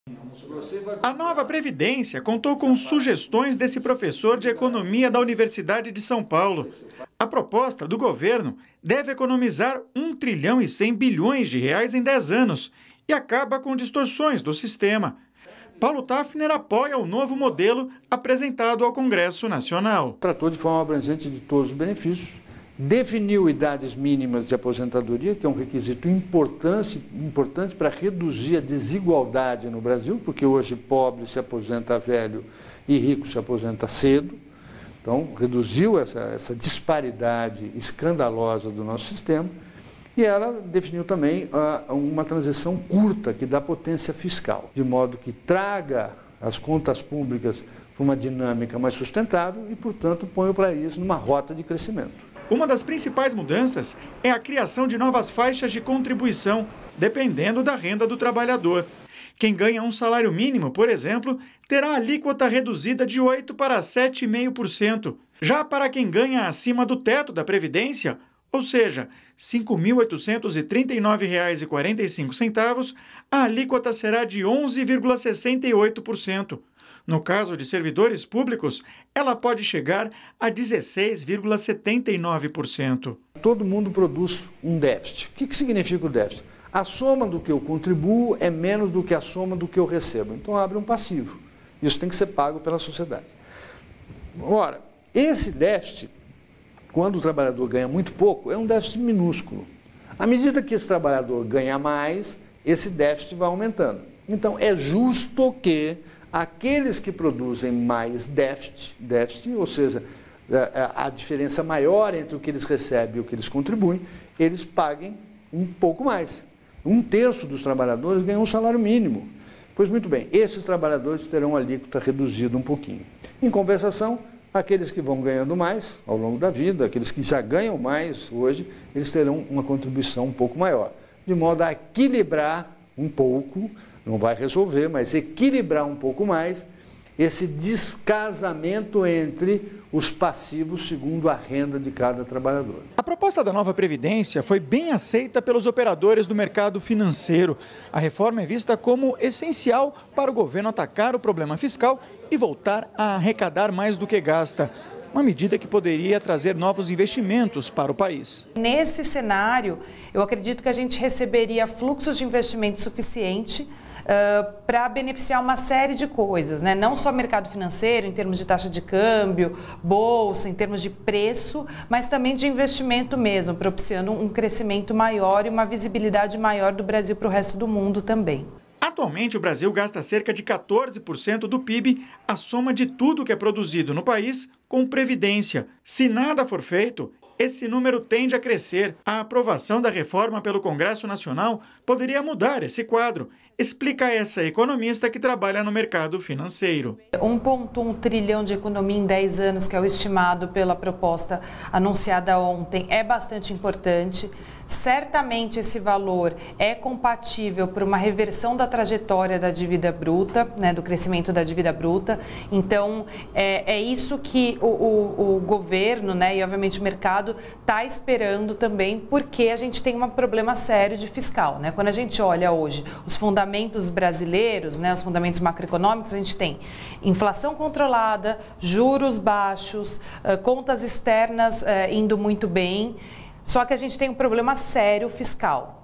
A nova Previdência contou com sugestões desse professor de economia da Universidade de São Paulo. A proposta do governo deve economizar 1 trilhão e 100 bilhões de reais em 10 anos e acaba com distorções do sistema. Paulo Tafner apoia o novo modelo apresentado ao Congresso Nacional. Tratou de forma abrangente de todos os benefícios, definiu idades mínimas de aposentadoria, que é um requisito importante para reduzir a desigualdade no Brasil, porque hoje pobre se aposenta velho e rico se aposenta cedo. Então, reduziu essa disparidade escandalosa do nosso sistema. E ela definiu também uma transição curta, que dá potência fiscal, de modo que traga as contas públicas para uma dinâmica mais sustentável e, portanto, põe o país numa rota de crescimento. Uma das principais mudanças é a criação de novas faixas de contribuição, dependendo da renda do trabalhador. Quem ganha um salário mínimo, por exemplo, terá a alíquota reduzida de 8% para 7,5%. Já para quem ganha acima do teto da Previdência, ou seja, R$ 5.839,45, a alíquota será de 11,68%. No caso de servidores públicos, ela pode chegar a 16,79%. Todo mundo produz um déficit. O que significa o déficit? A soma do que eu contribuo é menos do que a soma do que eu recebo. Então abre um passivo. Isso tem que ser pago pela sociedade. Ora, esse déficit, quando o trabalhador ganha muito pouco, é um déficit minúsculo. À medida que esse trabalhador ganha mais, esse déficit vai aumentando. Então é justo que aqueles que produzem mais déficit, ou seja, a diferença maior entre o que eles recebem e o que eles contribuem, eles paguem um pouco mais. 1/3 dos trabalhadores ganham um salário mínimo. Pois muito bem, esses trabalhadores terão a alíquota reduzida um pouquinho. Em compensação, aqueles que vão ganhando mais ao longo da vida, aqueles que já ganham mais hoje, eles terão uma contribuição um pouco maior, de modo a equilibrar um pouco, não vai resolver, mas equilibrar um pouco mais esse descasamento entre os passivos segundo a renda de cada trabalhador. A proposta da nova Previdência foi bem aceita pelos operadores do mercado financeiro. A reforma é vista como essencial para o governo atacar o problema fiscal e voltar a arrecadar mais do que gasta. Uma medida que poderia trazer novos investimentos para o país. Nesse cenário, eu acredito que a gente receberia fluxos de investimento suficiente para beneficiar uma série de coisas, né? Não só mercado financeiro, em termos de taxa de câmbio, bolsa, em termos de preço, mas também de investimento mesmo, propiciando um crescimento maior e uma visibilidade maior do Brasil para o resto do mundo também. Atualmente, o Brasil gasta cerca de 14% do PIB, a soma de tudo que é produzido no país, com previdência. Se nada for feito, esse número tende a crescer. A aprovação da reforma pelo Congresso Nacional poderia mudar esse quadro, explica essa economista que trabalha no mercado financeiro. 1,1 trilhão de economia em 10 anos, que é o estimado pela proposta anunciada ontem, é bastante importante. Certamente esse valor é compatível para uma reversão da trajetória da dívida bruta, né, do crescimento da dívida bruta. Então, é isso que o governo, né, e obviamente o mercado está esperando também, porque a gente tem um problema sério de fiscal, né? Quando a gente olha hoje os fundamentos brasileiros, né, os fundamentos macroeconômicos, a gente tem inflação controlada, juros baixos, contas externas indo muito bem. Só que a gente tem um problema sério fiscal.